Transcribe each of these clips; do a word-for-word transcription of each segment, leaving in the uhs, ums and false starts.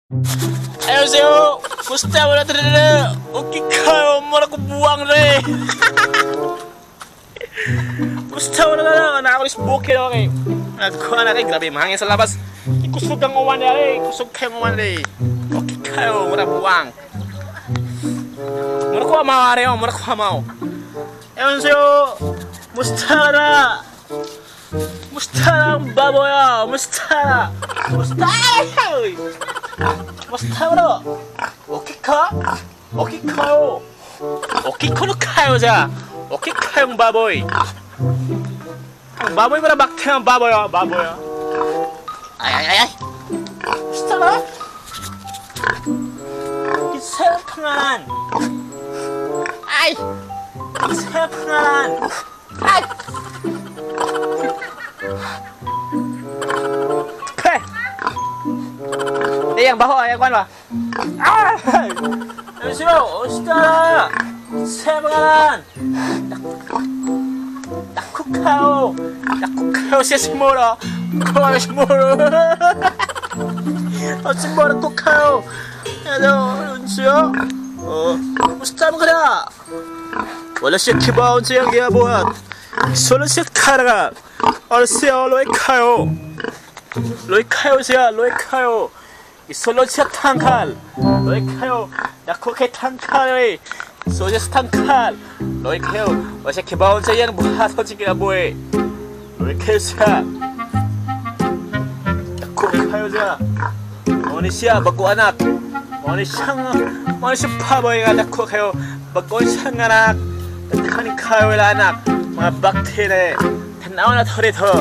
Ayo Gusta mo na talaga. Okay kayo, mura ko buwang re. Gusta mo na talaga, nakakalis bukid ako kayo. Nagkuha na kayo, grabe, mahangin sa labas. Kusog ang uwan niya re, kusog kayo uwan re. Okay kayo, mura buwang. Mura ko amaw re, mura ko amaw. Ayo sa'yo, musta na. Musta ang baboy, musta na. Musta Musta bro? Okay ka? Okay kayo. Okay ko no kayo ja. Okay kayong baboy. Ang baboy para bakte ang baboy, baboy. Ay ay ay ay. Musta na? Isa pangalan. Ay. Isa pangalan. Ay. Yang baho yang kuan ba? Ah! Ayo, usta. Sebangan. Naku kau. Naku kau si semua. Kau semua. Oh semua aku kau. Ayo, uncia. Oh, usta mo kada. Wala siya kibaw siya yang buhat. Solo siya karaga. Or siya loy kayo. Loy kayo siya, loy kayo. Solo siya tangkal, loy kayo, naku kay tangkal, so siya tangkal, loy kayo, wala siya kibaon siya yang buhat o siya boy, loy kayo siya, naku kayo siya, muna siya bago anak, muna siyang, muna siya paboy nga naku kayo, bago siyang anak, nagkakanin kayo wala anak, mga baktere, tanaw na to rito.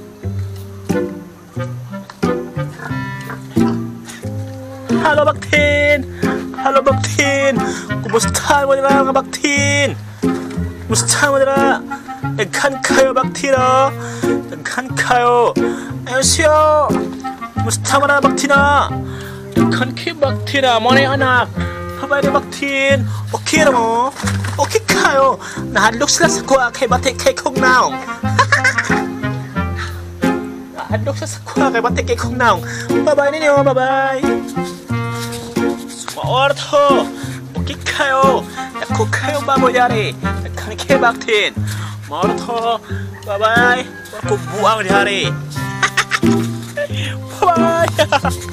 Halo Baktin! Halo Baktin! Kumusta mo nila mga Baktin? Kumusta mo nila? Nagkan kayo Baktin o? Nagkan kayo? Ayun siya! Kumusta mo na Baktin o? Nagkan kayo Baktin o? Muna yung anak! Pabay na Baktin! Okay na mo? Okay kayo! Nahadlok sila sa kuha kay Batik kay Kong Naong! Nahadlok sila sa kuha kay Batik kay Kong Naong! Pabay ninyo! Pabay! Orto, okay kayo, naku kayo baboy yari, nagkani kay Baktin, Orto, bye bye, aku buang di hari, bye.